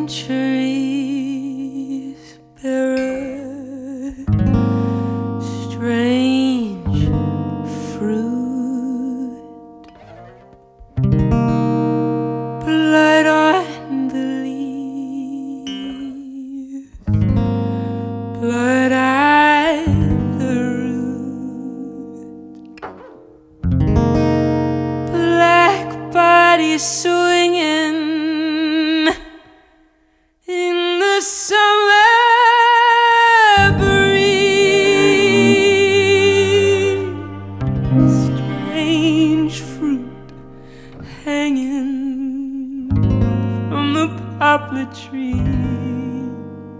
trees bear strange fruit, blood on the leaves, blood at the root, black bodies swinging in the summer breeze, strange fruit hanging from the poplar trees,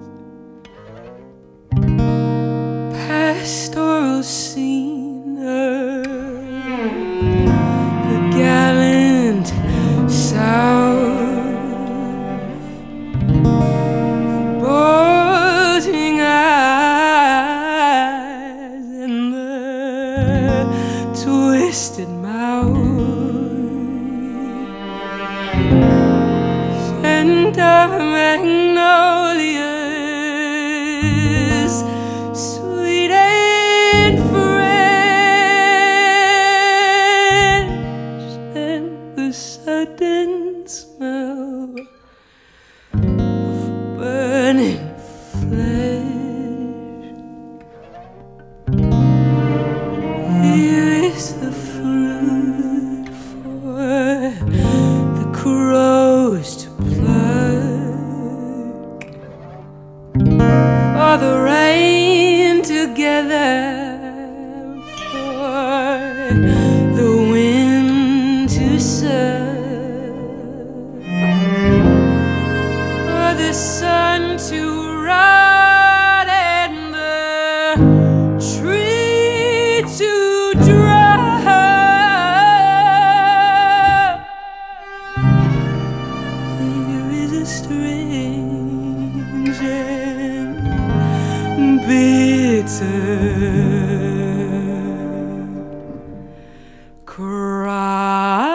pastoral scene of the gallant South, bulging eyes and the twisted mouth, scent of magnolias, sweet and fresh, and the sudden smell of burning flesh. Here is the fruit for the crows to pluck, for the rain to gather, for the wind to suck, for the sun to rot and the tree to drop. Here is a strange and bitter cry.